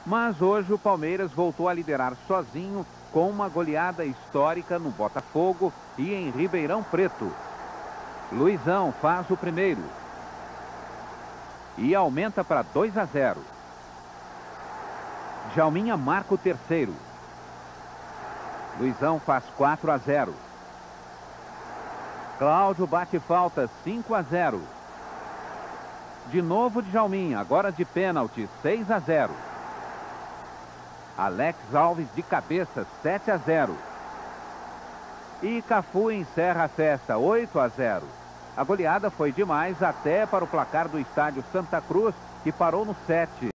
Mas hoje o Palmeiras voltou a liderar sozinho com uma goleada histórica no Botafogo e em Ribeirão Preto. Luizão faz o primeiro e aumenta para 2-0. Djalminha marca o terceiro. Luizão faz 4-0. Cláudio bate falta, 5-0. De novo Djalminha, agora de pênalti, 6-0. Alex Alves de cabeça, 7-0. E Cafu encerra a festa, 8-0. A goleada foi demais até para o placar do estádio Santa Cruz, que parou no 7.